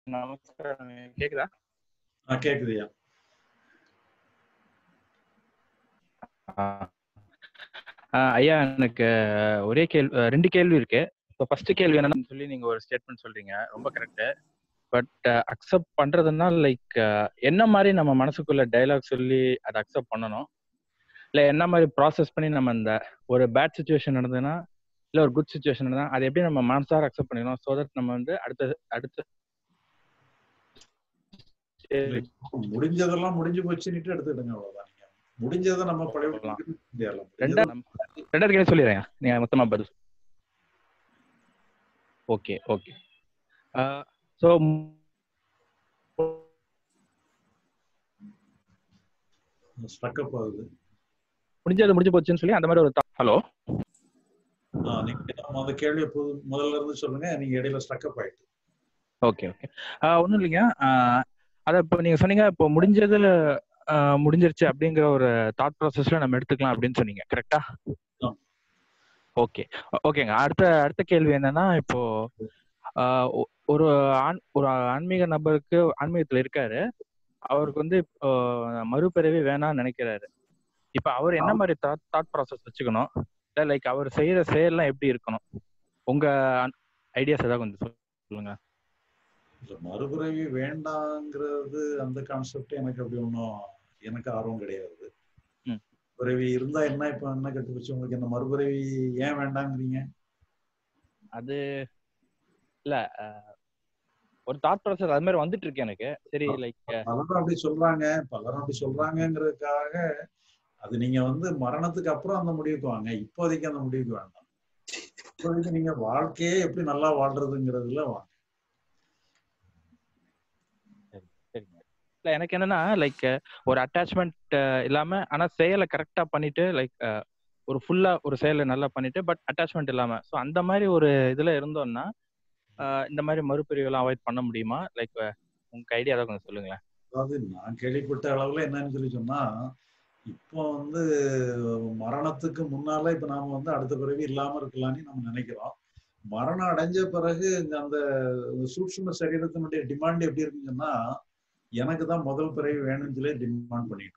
நமஸ்காரம். கேக்குதா? கேக்குதுயா. ஐயா, எனக்கு ஒரே கேள்வி, 2 கேள்வி இருக்கு. இப்போ ஃபர்ஸ்ட் கேள்வி என்னன்னு சொல்லி நீங்க ஒரு ஸ்டேட்மெண்ட் சொல்றீங்க, ரொம்ப கரெக்ட். பட் அக்செப்ட் பண்றதுன்னா லைக் என்ன மாதிரி நம்ம மனசுக்குள்ள டைலாக் சொல்லி அதை அக்செப்ட் பண்ணணும், இல்லை என்ன மாதிரி ப்ராசஸ் பண்ணி நம்ம இந்த ஒரு பேட் சுச்சுவேஷன் நடந்ததுன்னா இல்லை ஒரு குட் சுச்சுவேஷன் நடந்தா அதை எப்படி நம்ம மனசார அக்செப்ட் பண்ணிக்கணும், ஸோ தட் நம்ம வந்து அடுத்த முடிஞ்சதெல்லாம் முடிஞ்சு போச்சுன்னுட்டு எடுத்துக்கிடுங்க, அவ்வளவுதான். நீங்க முடிஞ்சதை நம்ம ரெண்டாவது கேள்வி சொல்லிடுறேன், நீங்க மொத்தமா பதில். Okay okay. ஸோ ஸ்ட்ரக்அப் ஆகுது. முடிஞ்சது முடிஞ்சு போச்சுன்னு சொல்லி அந்த மாதிரி ஒரு ஹலோ, நீங்க அந்த கேள்வியை முதல்ல இருந்து சொல்லுங்க, நீங்க இடையில ஸ்ட்ரக்அப் ஆயிட்டு. Okay okay. ஒன்றும் இல்லைங்க. அதை இப்போ நீங்க சொன்னீங்க, இப்போ முடிஞ்சதுல முடிஞ்சிருச்சு அப்படிங்கிற ஒரு தாட் ப்ராசஸ்ல நம்ம எடுத்துக்கலாம் அப்படின்னு சொன்னீங்க, கரெக்டா? ஓகே ஓகேங்க. அடுத்த கேள்வி என்னன்னா, இப்போ ஒரு ஆன்மீக நபருக்கு ஆன்மீகத்துல இருக்காரு, அவருக்கு வந்து இப்போ மறுபிறவி வேணாம்னு நினைக்கிறாரு. இப்ப அவர் என்ன மாதிரி தாட் ப்ராசஸ் வச்சுக்கணும், லைக் அவர் செய்யற செயல்லாம் எப்படி இருக்கணும், உங்க ஐடியாஸ் ஏதாவது கொஞ்சம் சொல்லுங்க. மறுபிறவி வேண்டாங்கிறது அந்த கான்செப்ட் எனக்கு அப்படி ஒன்றும் எனக்கு ஆர்வம் கிடையாது. பிறவி இருந்தா என்ன, இப்ப என்ன கட்டு வச்சு உங்களுக்கு என்ன மறுபிறவி ஏன் வேண்டாங்கிறீங்க? அது இல்ல, ஒரு தாட் ப்ராசஸ் அது மாதிரி வந்துட்டு இருக்கு எனக்கு. சரி, லைக் பலரும் அப்படி சொல்றாங்கிறதுக்காக அது நீங்க வந்து மரணத்துக்கு அப்புறம் அந்த முடிவுக்கு வாங்க, இப்போதைக்கு அந்த முடிவுக்கு வேண்டாம். இப்போதைக்கு நீங்க வாழ்க்கையே எப்படி நல்லா வாழ்றதுங்கிறதுல வாங்க. இல்ல, எனக்கு என்னன்னா லைக் ஒரு அட்டாச்மெண்ட் இல்லாம ஆனா செயலை கரெக்டா பண்ணிட்டு, லைக் ஒரு ஃபுல்லா ஒரு செயலை நல்லா பண்ணிட்டு பட் அட்டாச்மெண்ட் இல்லாம, ஸோ அந்த மாதிரி ஒரு இதுல இருந்தோம்னா இந்த மாதிரி மறுபிரிவுலாம் அவாய்ட் பண்ண முடியுமா? லைக் உங்க ஐடியா தான் கொஞ்சம் சொல்லுங்களேன். அதாவது நான் கேள்விப்பட்ட அளவுல என்னன்னு சொல்லி சொன்னா, இப்போ வந்து மரணத்துக்கு முன்னால இப்ப நாம வந்து அடுத்த பிறவி இல்லாம இருக்கலாம்னு நம்ம நினைக்கிறோம். மரணம் அடைஞ்ச பிறகு அந்த சூட்சும சரீரத்தினுடைய டிமாண்ட் எப்படி இருக்குன்னு சொன்னா, எனக்கு தான் முதல் பிறவி வேணும்னு சொல்லி டிமாண்ட் பண்ணிட்டு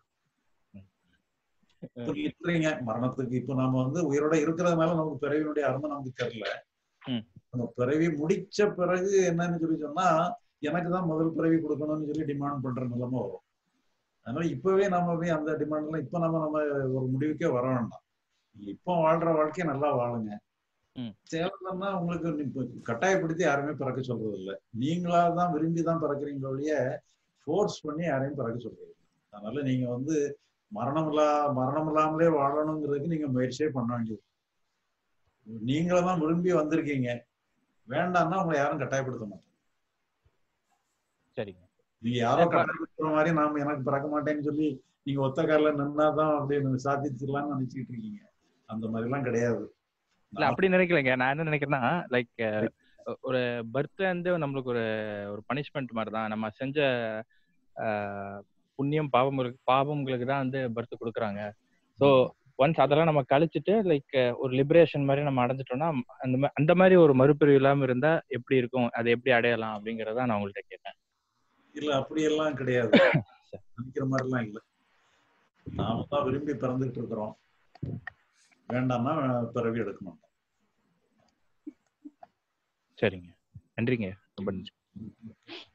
இருக்கிறீங்க. மரணத்துக்கு இப்ப நாம வந்து உயிரோட இருக்கிறதுனால நமக்கு பிறவியினுடைய அருமை நமக்கு தெரியல. நம்ம பிறவி முடிச்ச பிறகு என்னன்னு சொல்லி சொன்னா, எனக்கு தான் முதல் பிறவி கொடுக்கணும்னு சொல்லி டிமாண்ட் பண்ற நிலைமை வரும். அதனால இப்பவே நாம போய் அந்த டிமாண்ட் எல்லாம் இப்ப நம்ம ஒரு முடிவுக்கே வர வேண்டாம். இப்போ வாழ்ற வாழ்க்கையை நல்லா வாழுங்க. தேவைன்னா உங்களுக்கு கட்டாயப்படுத்தி யாருமே பிறக்க சொல்றது இல்லை. நீங்களா தான் விரும்பி தான் பிறக்கிறீங்க ஒழிய ஃபோர்ஸ் பண்ணி யாரையும் பிறக்க சொல்றது இல்லை. அதனால நீங்க வந்து மரணம் இல்லாமலே வாழணுங்கிறதுக்கு நீங்க முயற்சியே பண்ண வேண்டியது. நீங்கள தான் விரும்பி வந்திருக்கீங்க, வேண்டாம்னா உங்களை யாரும் கட்டாயப்படுத்த மாட்டாங்க. சரிங்க. நீங்க யாரோ கட்டாயப்படுத்துற மாதிரி நாம எனக்கு பிறக்க மாட்டேன்னு சொல்லி நீங்க ஒத்த கால நின்னாதான் அப்படின்னு சாதிச்சிடலாம்னு நினைச்சுக்கிட்டு இருக்கீங்க. அந்த மாதிரி எல்லாம் கிடையாது. இல்ல, அப்படி நினைக்கலைங்க. நான் என்ன நினைக்கிறேன்னா, லைக் ஒரு பர்த் வந்து நம்மளுக்கு ஒரு பனிஷ்மெண்ட் மாதிரி தான். நம்ம செஞ்ச புண்ணியம் பாவங்களுக்கு தான் வந்து பர்த் கொடுக்குறாங்க. ஸோ ஒன்ஸ் அதெல்லாம் நம்ம கழிச்சுட்டு லைக் ஒரு லிபரேஷன் மாதிரி நம்ம அடைஞ்சிட்டோம்னா, அந்த மாதிரி ஒரு மறுபிரிவு இல்லாம இருந்தா எப்படி இருக்கும், அதை எப்படி அடையலாம் அப்படிங்கறத நான் உங்கள்கிட்ட கேட்டேன். இல்ல, அப்படியெல்லாம் கிடையாது. நினைக்கிற மாதிரிலாம் இல்லை. நாம தான் விரும்பி பிறந்துகிட்டு இருக்கிறோம், வேண்டாம்னா பிறவி எடுக்க மாட்டோம். சரிங்க, நன்றிங்க, ரொம்ப நன்றி.